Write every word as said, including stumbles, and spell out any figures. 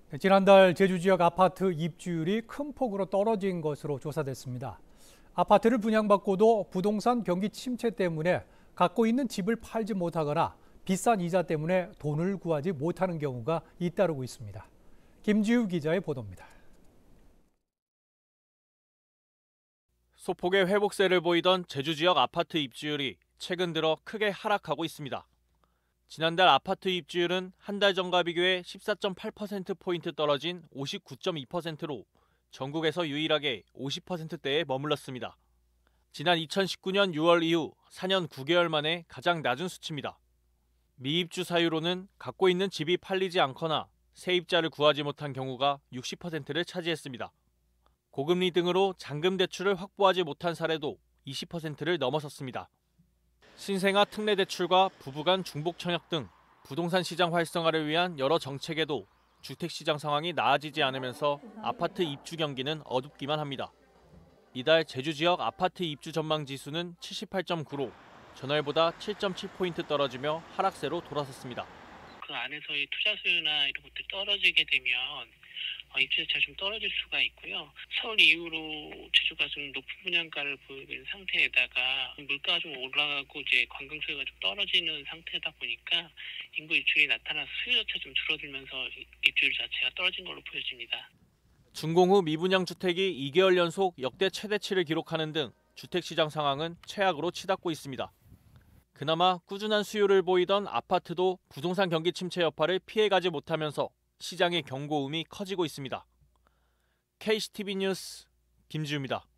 네, 지난달 제주 지역 아파트 입주율이 큰 폭으로 떨어진 것으로 조사됐습니다. 아파트를 분양받고도 부동산 경기 침체 때문에 갖고 있는 집을 팔지 못하거나 비싼 이자 때문에 돈을 구하지 못하는 경우가 잇따르고 있습니다. 김지우 기자의 보도입니다. 소폭의 회복세를 보이던 제주 지역 아파트 입주율이 최근 들어 크게 하락하고 있습니다. 지난달 아파트 입주율은 한 달 전과 비교해 십사 점 팔 퍼센트포인트 떨어진 오십구 점 이 퍼센트로 전국에서 유일하게 오십 퍼센트대에 머물렀습니다. 지난 이천십구 년 유월 이후 사 년 구 개월 만에 가장 낮은 수치입니다. 미입주 사유로는 갖고 있는 집이 팔리지 않거나 세입자를 구하지 못한 경우가 육십 퍼센트를 차지했습니다. 고금리 등으로 잔금 대출을 확보하지 못한 사례도 이십 퍼센트를 넘어섰습니다. 신생아 특례 대출과 부부간 중복 청약 등 부동산 시장 활성화를 위한 여러 정책에도 주택시장 상황이 나아지지 않으면서 아파트 입주 경기는 어둡기만 합니다. 이달 제주 지역 아파트 입주 전망 지수는 칠십팔 점 구로 전월보다 칠 점 칠 포인트 떨어지며 하락세로 돌아섰습니다. 그 안에서의 투자 수요나 이런 것들이 떨어지게 되면 입주 자체가 좀 떨어질 수가 있고요. 서울 이후로 제주가 좀 높은 분양가를 보이고 있는 상태에다가 물가가 좀 올라가고 이제 관광 수요가 좀 떨어지는 상태다 보니까 인구 유출이 나타나서 수요 자체가 좀 줄어들면서 입주율 자체가 떨어진 걸로 보여집니다. 준공 후 미분양 주택이 이 개월 연속 역대 최대치를 기록하는 등 주택시장 상황은 최악으로 치닫고 있습니다. 그나마 꾸준한 수요를 보이던 아파트도 부동산 경기 침체 여파를 피해가지 못하면서 시장의 경고음이 커지고 있습니다. 케이씨티비 뉴스 김지우입니다.